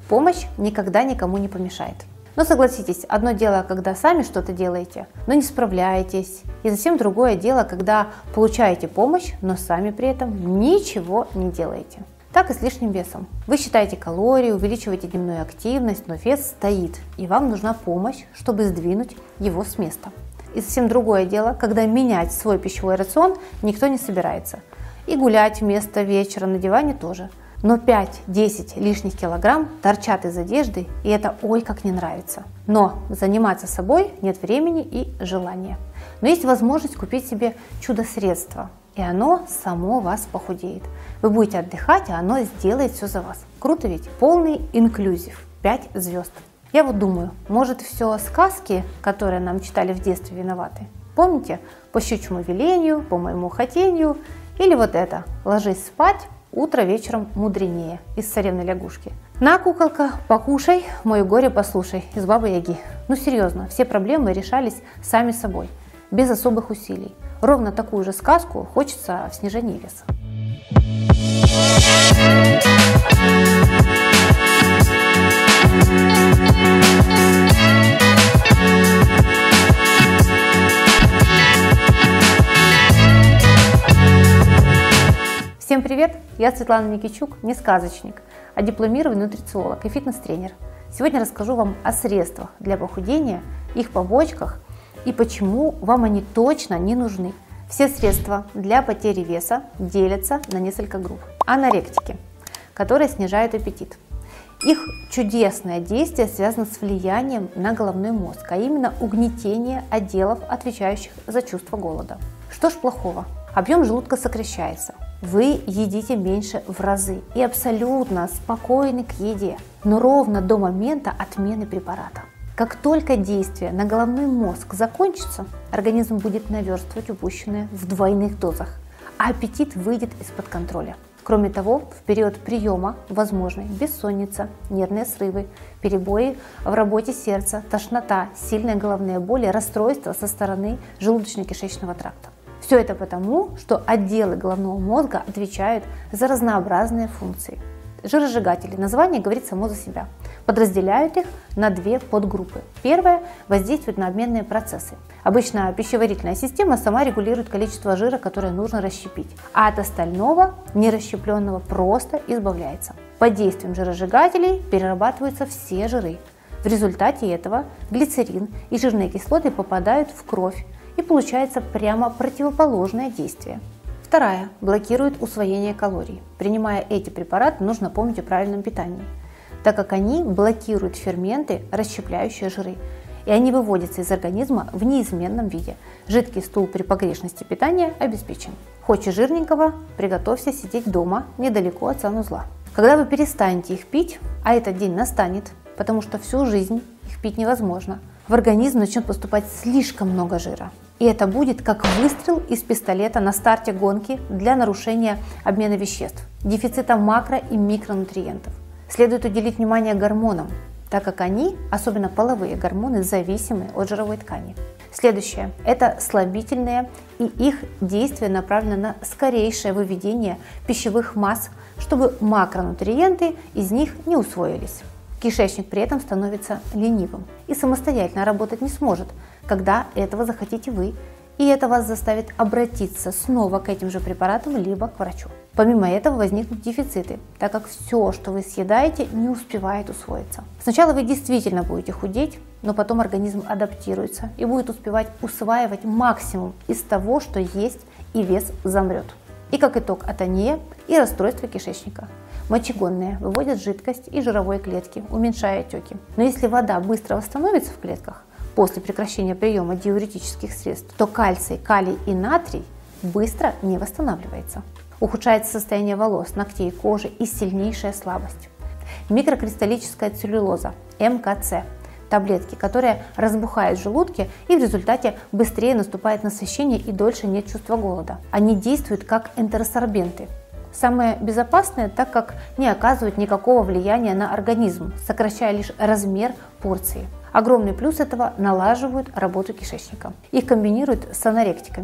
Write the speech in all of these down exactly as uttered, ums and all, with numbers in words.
Помощь никогда никому не помешает. Но согласитесь, одно дело, когда сами что-то делаете, но не справляетесь, и совсем другое дело, когда получаете помощь, но сами при этом ничего не делаете. Так и с лишним весом. Вы считаете калории, увеличиваете дневную активность, но вес стоит, и вам нужна помощь, чтобы сдвинуть его с места. И совсем другое дело, когда менять свой пищевой рацион никто не собирается. И гулять вместо вечера на диване тоже. Но пять-десять лишних килограмм торчат из одежды, и это ой как не нравится. Но заниматься собой нет времени и желания. Но есть возможность купить себе чудо-средство, и оно само вас похудеет. Вы будете отдыхать, а оно сделает все за вас. Круто ведь? Полный инклюзив, пять звезд. Я вот думаю, может все сказки, которые нам читали в детстве, виноваты? Помните? По щучьему велению, по моему хотению, или вот это, ложись спать, утро вечером мудренее, из царевны лягушки. На, куколка, покушай, мое горе послушай, из Бабы Яги. Ну серьезно, все проблемы решались сами собой, без особых усилий. Ровно такую же сказку хочется в снижении веса. Всем привет! Я Светлана Никитчук, не сказочник, а дипломированный нутрициолог и фитнес-тренер. Сегодня расскажу вам о средствах для похудения, их побочках и почему вам они точно не нужны. Все средства для потери веса делятся на несколько групп. Аноректики, которые снижают аппетит. Их чудесное действие связано с влиянием на головной мозг, а именно угнетение отделов, отвечающих за чувство голода. Что ж плохого? Объем желудка сокращается. Вы едите меньше в разы и абсолютно спокойны к еде, но ровно до момента отмены препарата. Как только действие на головной мозг закончится, организм будет наверстывать упущенное в двойных дозах, а аппетит выйдет из-под контроля. Кроме того, в период приема возможны бессонница, нервные срывы, перебои в работе сердца, тошнота, сильные головные боли, расстройства со стороны желудочно-кишечного тракта. Все это потому, что отделы головного мозга отвечают за разнообразные функции. Жиросжигатели, название говорит само за себя, подразделяют их на две подгруппы. Первая воздействует на обменные процессы. Обычно пищеварительная система сама регулирует количество жира, которое нужно расщепить, а от остального, нерасщепленного, просто избавляется. Под действием жиросжигателей перерабатываются все жиры. В результате этого глицерин и жирные кислоты попадают в кровь, и получается прямо противоположное действие. Вторая блокирует усвоение калорий. Принимая эти препараты, нужно помнить о правильном питании, так как они блокируют ферменты, расщепляющие жиры, и они выводятся из организма в неизменном виде. Жидкий стул при погрешности питания обеспечен. Хочешь жирненького, приготовься сидеть дома, недалеко от санузла. Когда вы перестанете их пить, а этот день настанет, потому что всю жизнь их пить невозможно, в организм начнет поступать слишком много жира. И это будет как выстрел из пистолета на старте гонки для нарушения обмена веществ, дефицита макро- и микронутриентов. Следует уделить внимание гормонам, так как они, особенно половые гормоны, зависимы от жировой ткани. Следующее – это слабительные, и их действие направлено на скорейшее выведение пищевых масс, чтобы макронутриенты из них не усвоились. Кишечник при этом становится ленивым и самостоятельно работать не сможет, когда этого захотите вы, и это вас заставит обратиться снова к этим же препаратам, либо к врачу. Помимо этого возникнут дефициты, так как все, что вы съедаете, не успевает усвоиться. Сначала вы действительно будете худеть, но потом организм адаптируется и будет успевать усваивать максимум из того, что есть, и вес замрет. И как итог атония и расстройство кишечника. Мочегонные выводят жидкость и жировые клетки, уменьшая отеки. Но если вода быстро восстановится в клетках после прекращения приема диуретических средств, то кальций, калий и натрий быстро не восстанавливается. Ухудшается состояние волос, ногтей, кожи и сильнейшая слабость. Микрокристаллическая целлюлоза, эм ка цэ, таблетки, которые разбухают в желудке, и в результате быстрее наступает насыщение и дольше нет чувства голода. Они действуют как энтеросорбенты. Самое безопасное, так как не оказывают никакого влияния на организм, сокращая лишь размер порции. Огромный плюс этого – налаживают работу кишечника. Их комбинируют с аноректиками.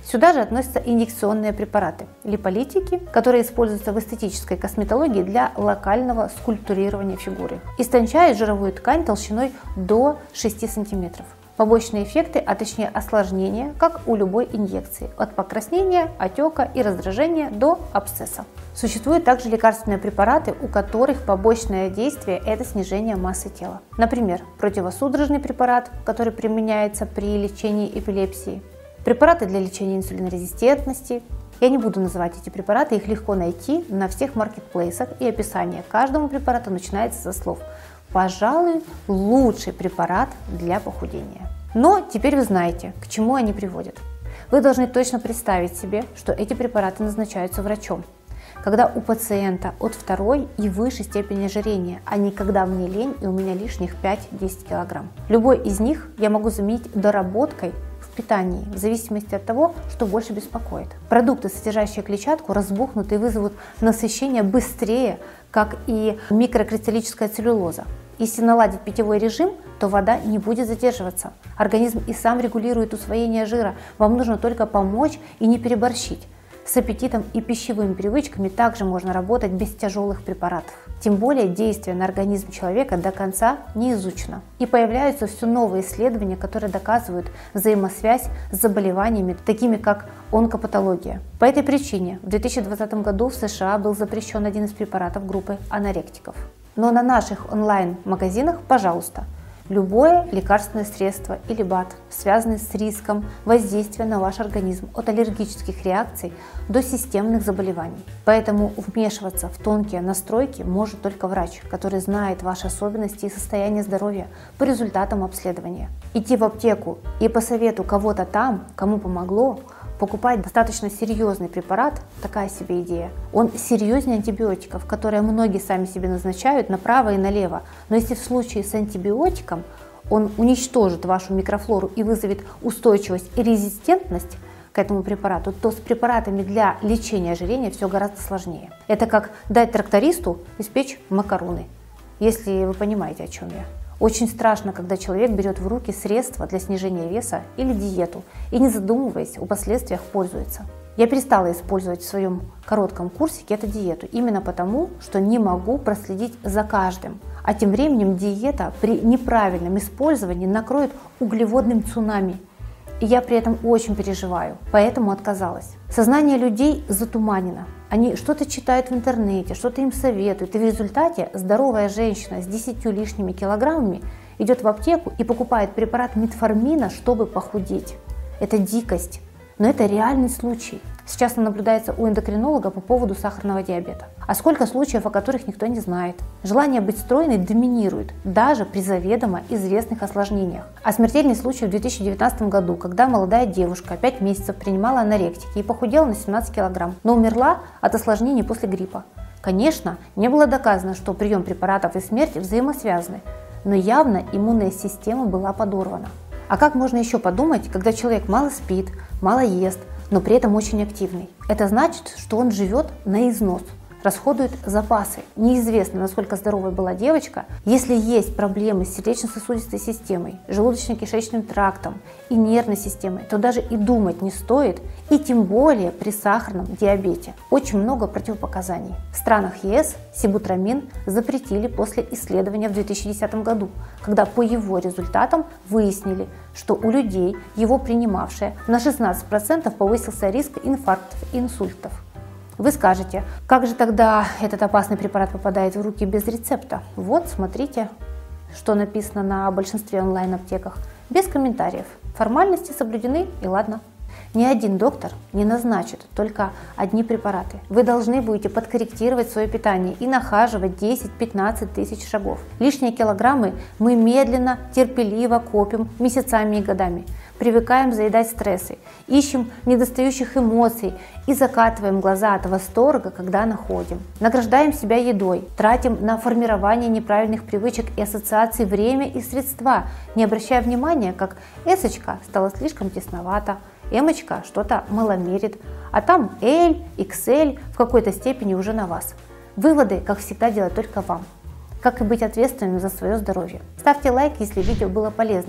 Сюда же относятся инъекционные препараты, липолитики, которые используются в эстетической косметологии для локального скульптурирования фигуры. Истончают жировую ткань толщиной до шести сантиметров. Побочные эффекты, а точнее осложнения, как у любой инъекции, от покраснения, отека и раздражения до абсцесса. Существуют также лекарственные препараты, у которых побочное действие – это снижение массы тела. Например, противосудорожный препарат, который применяется при лечении эпилепсии, препараты для лечения инсулинорезистентности. Я не буду называть эти препараты, их легко найти на всех маркетплейсах, и описание каждому препарату начинается со слов «пожалуй, лучший препарат для похудения». Но теперь вы знаете, к чему они приводят. Вы должны точно представить себе, что эти препараты назначаются врачом, когда у пациента от второй и выше степени ожирения, а не когда мне лень и у меня лишних пять-десять килограмм. Любой из них я могу заменить доработкой в питании, в зависимости от того, что больше беспокоит. Продукты, содержащие клетчатку, разбухнут и вызовут насыщение быстрее, как и микрокристаллическая целлюлоза. Если наладить питьевой режим, то вода не будет задерживаться. Организм и сам регулирует усвоение жира. Вам нужно только помочь и не переборщить. С аппетитом и пищевыми привычками также можно работать без тяжелых препаратов. Тем более действие на организм человека до конца не изучено. И появляются все новые исследования, которые доказывают взаимосвязь с заболеваниями, такими как онкопатология. По этой причине в две тысячи двадцатом году в США был запрещен один из препаратов группы аноректиков. Но на наших онлайн-магазинах, пожалуйста, любое лекарственное средство или БАД, связанный с риском воздействия на ваш организм от аллергических реакций до системных заболеваний. Поэтому вмешиваться в тонкие настройки может только врач, который знает ваши особенности и состояние здоровья по результатам обследования. Идти в аптеку и по совету кого-то там, кому помогло, покупать достаточно серьезный препарат – такая себе идея. Он серьезнее антибиотиков, которые многие сами себе назначают направо и налево. Но если в случае с антибиотиком он уничтожит вашу микрофлору и вызовет устойчивость и резистентность к этому препарату, то с препаратами для лечения ожирения все гораздо сложнее. Это как дать трактористу испечь макароны, если вы понимаете, о чем я. Очень страшно, когда человек берет в руки средства для снижения веса или диету и, не задумываясь, о последствиях пользуется. Я перестала использовать в своем коротком курсе кето-диету именно потому, что не могу проследить за каждым. А тем временем диета при неправильном использовании накроет углеводным цунами. И я при этом очень переживаю, поэтому отказалась. Сознание людей затуманено. Они что-то читают в интернете, что-то им советуют, и в результате здоровая женщина с десятью лишними килограммами идет в аптеку и покупает препарат метформина, чтобы похудеть. Это дикость, но это реальный случай. Сейчас он наблюдается у эндокринолога по поводу сахарного диабета. А сколько случаев, о которых никто не знает. Желание быть стройной доминирует, даже при заведомо известных осложнениях. А смертельный случай в две тысячи девятнадцатом году, когда молодая девушка пять месяцев принимала аноректики и похудела на семнадцать килограмм, но умерла от осложнений после гриппа. Конечно, не было доказано, что прием препаратов и смерть взаимосвязаны, но явно иммунная система была подорвана. А как можно еще подумать, когда человек мало спит, мало ест, но при этом очень активный? Это значит, что он живет на износ, расходует запасы. Неизвестно, насколько здоровой была девочка. Если есть проблемы с сердечно-сосудистой системой, желудочно-кишечным трактом и нервной системой, то даже и думать не стоит, и тем более при сахарном диабете. Очень много противопоказаний. В странах ЕС сибутрамин запретили после исследования в две тысячи десятом году, когда по его результатам выяснили, что у людей, его принимавшие, на шестнадцать процентов повысился риск инфарктов и инсультов. Вы скажете, как же тогда этот опасный препарат попадает в руки без рецепта? Вот, смотрите, что написано на большинстве онлайн-аптеках. Без комментариев. Формальности соблюдены, и ладно. Ни один доктор не назначит только одни препараты. Вы должны будете подкорректировать свое питание и нахаживать десять-пятнадцать тысяч шагов. Лишние килограммы мы медленно, терпеливо копим месяцами и годами. Привыкаем заедать стрессы, ищем недостающих эмоций и закатываем глаза от восторга, когда находим. Награждаем себя едой, тратим на формирование неправильных привычек и ассоциаций время и средства, не обращая внимания, как эсочка стала слишком тесновато, эмочка что-то маломерит, а там L, икс эль в какой-то степени уже на вас. Выводы, как всегда, делать только вам. Как и быть ответственным за свое здоровье. Ставьте лайк, если видео было полезным.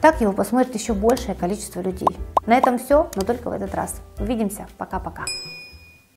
Так его посмотрит еще большее количество людей. На этом все, но только в этот раз. Увидимся. Пока-пока.